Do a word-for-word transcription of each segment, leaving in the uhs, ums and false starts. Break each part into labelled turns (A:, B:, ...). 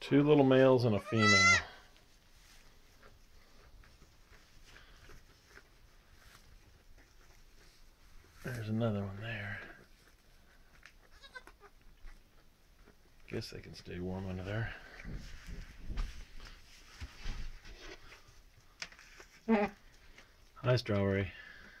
A: Two little males and a female. There's another one there. Guess they can stay warm under there. Hi, Strawberry.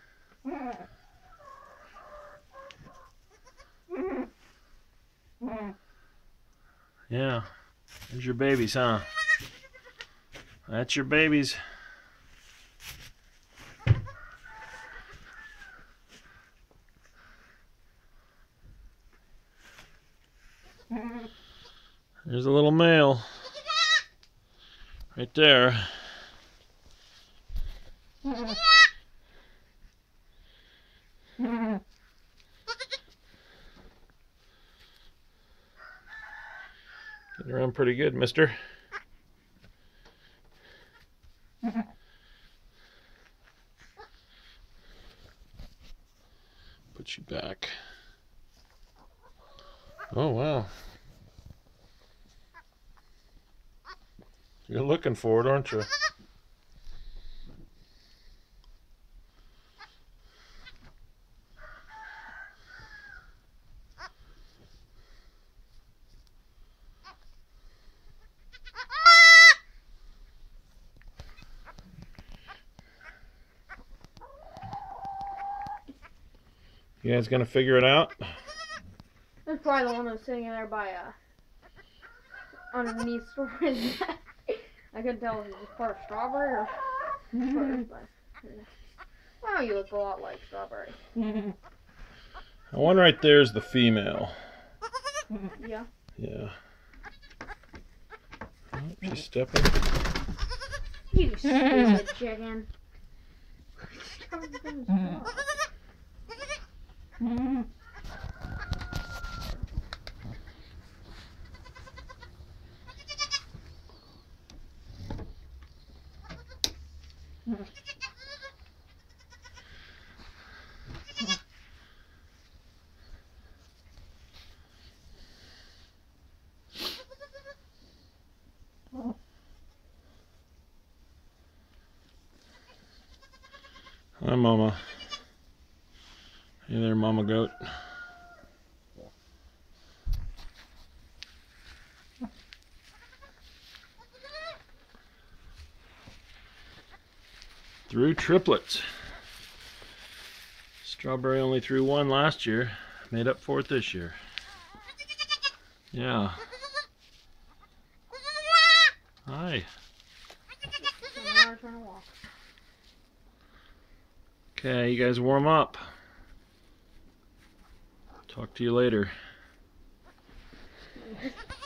A: Yeah, there's your babies, huh? That's your babies. There's a little male. Right there. Getting around pretty good, mister. Put you back. Oh, wow. You're looking for it, aren't you? You guys gonna figure it out?
B: That's probably the one that was sitting in there by uh underneath Strawberry's neck. I couldn't tell if it was part of Strawberry or part of my. Wow, you look a lot like Strawberry.
A: That one right there is the female.
B: Yeah.
A: Yeah. Oh, she's stepping.
B: You stupid chicken.
A: Hi, Mama. Hey there, Mama Goat. Threw triplets. Strawberry only threw one last year. Made up for it this year. Yeah. Hi. Okay, you guys warm up. Talk to you later.